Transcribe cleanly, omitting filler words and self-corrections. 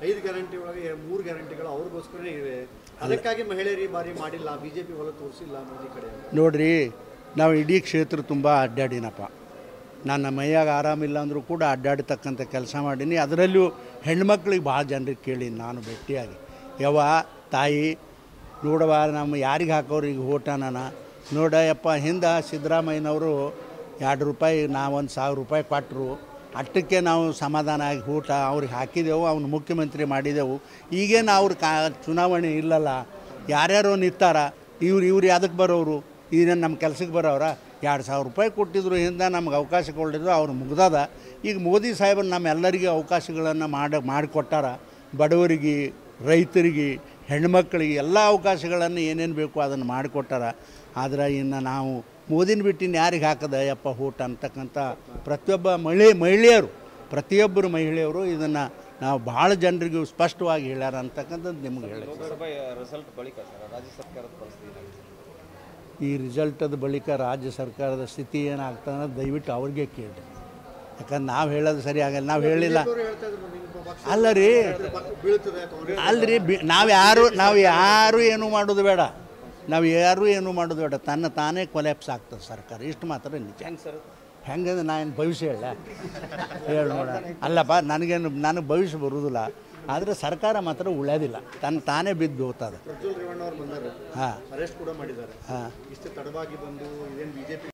5 guarantee ಒಳಗೆ 3 ಗ್ಯಾರಂಟಿಗಳು ಅವ್ರಿಗೋಸ್ಕರನೇ ಇವೆ. ಅದಕ್ಕಾಗಿ ಮಹಿಳೆಯರಿಗೆ ಬಾರಿ ಮಾಡಿಲ್ಲ, ಬಿಜೆಪಿ ಹೊಲ ತೋರಿಸಿಲ್ಲ ಮೋದಿ ಕಡೆ. ನೋಡ್ರಿ, ನಾವು ಇಡೀ ಕ್ಷೇತ್ರ ತುಂಬ ಅಡ್ಡಾಡಿನಪ್ಪ. ನನ್ನ ಮೈಯಾಗ ಆರಾಮಿಲ್ಲ ಅಂದರೂ ಕೂಡ ಅಡ್ಡಾಡ್ತಕ್ಕಂಥ ಕೆಲಸ ಮಾಡೀನಿ. ಅದರಲ್ಲೂ ಹೆಣ್ಮಕ್ಳಿಗೆ ಭಾಳ ಜನರಿಗೆ ಕೇಳಿ ನಾನು ಭೇಟಿಯಾಗಿ, ಯವ್ವ ತಾಯಿ ನೋಡವ, ನಮ್ಮ ಯಾರಿಗೆ ಹಾಕೋರಿಗೆ ಓಟನ ನೋಡಯಪ್ಪ, ಹಿಂದೆ ಸಿದ್ದರಾಮಯ್ಯನವರು 2 ರೂಪಾಯಿ ನಾವೊಂದು 1000 ರೂಪಾಯಿ ಕೊಟ್ಟರು, ಅಷ್ಟಕ್ಕೆ ನಾವು ಸಮಾಧಾನ ಆಗಿ ಊಟ ಅವ್ರಿಗೆ ಹಾಕಿದೆವು, ಅವ್ನು ಮುಖ್ಯಮಂತ್ರಿ ಮಾಡಿದೆವು. ಈಗೇನು ಅವ್ರ ಚುನಾವಣೆ ಇಲ್ಲಲ್ಲ, ಯಾರ್ಯಾರೋ ನಿಂತಾರ, ಇವ್ರು ಯಾವುದಕ್ಕೆ ಬರೋರು, ಈಗ ನಮ್ಮ ಕೆಲಸಕ್ಕೆ ಬರೋರ 2000 ರೂಪಾಯಿ ಕೊಟ್ಟಿದ್ರು, ಹಿಂದೆ ನಮ್ಗೆ ಅವಕಾಶ ಕೊಟ್ಟಿದ್ರು, ಅವ್ರು ಮುಗ್ದದ. ಈಗ ಮೋದಿ ಸಾಹೇಬರು ನಮ್ಮೆಲ್ಲರಿಗೆ ಅವಕಾಶಗಳನ್ನು ಮಾಡಿಕೊಟ್ಟಾರ. ಬಡವರಿಗೆ, ರೈತರಿಗೆ, ಹೆಣ್ಮಕ್ಳಿಗೆ ಎಲ್ಲ ಅವಕಾಶಗಳನ್ನು ಏನೇನು ಬೇಕು ಅದನ್ನು ಮಾಡಿಕೊಟ್ಟಾರ. ಆದರೆ ಇನ್ನು ನಾವು ಮೋದಿನ ಬಿಟ್ಟಿನ ಯಾರಿಗೆ ಹಾಕದ ಯಪ್ಪ ಊಟ ಅಂತಕ್ಕಂಥ ಪ್ರತಿಯೊಬ್ಬ ಪ್ರತಿಯೊಬ್ಬರು ಮಹಿಳೆಯರು ಇದನ್ನು ನಾವು ಭಾಳ ಜನರಿಗೂ ಸ್ಪಷ್ಟವಾಗಿ ಹೇಳ್ಯಾರ ಅಂತಕ್ಕಂಥದ್ದು ನಿಮ್ಗೆ ಹೇಳಿ. ಈ ರಿಸಲ್ಟದ ಬಳಿಕ ರಾಜ್ಯ ಸರ್ಕಾರದ ಸ್ಥಿತಿ ಏನಾಗ್ತದೆ ಅನ್ನೋದು ದಯವಿಟ್ಟು ಅವ್ರಿಗೆ ಕೇಳಿ. ಯಾಕಂದ್ರೆ ನಾವು ಹೇಳೋದು ಸರಿ ಆಗಲ್ಲ, ನಾವು ಹೇಳಿಲ್ಲ ಅಲ್ಲ ರೀ. ಅಲ್ರಿ, ನಾವು ಯಾರು ಏನೂ ಮಾಡೋದು ಬೇಡ, ತನ್ನ ತಾನೇ ಕೊಲ್ಯಾಪ್ಸ್ ಆಗ್ತದೆ ಸರ್ಕಾರ, ಇಷ್ಟು ಮಾತ್ರ ನಿಜ. ಹೆಂಗಂದ್ರೆ ನಾನು ಭವಿಷ್ಯ ಹೇಳಿ ನೋಡ ಅಲ್ಲಪ್ಪ, ನನಗೆ ಭವಿಷ್ಯ ಬರುವುದಿಲ್ಲ, ಆದರೆ ಸರ್ಕಾರ ಮಾತ್ರ ಉಳಿಯೋದಿಲ್ಲ, ತಾನೇ ಬಿದ್ದು ಹೋಗ್ತದೆ. ಹಾಂ, ಅರೆಸ್ಟ್ ಕೂಡ ಮಾಡಿದ್ದಾರೆ. ಹಾಂ, ಇಷ್ಟು ತಡವಾಗಿ ಬಂದು ಇದೇನು ಬಿಜೆಪಿ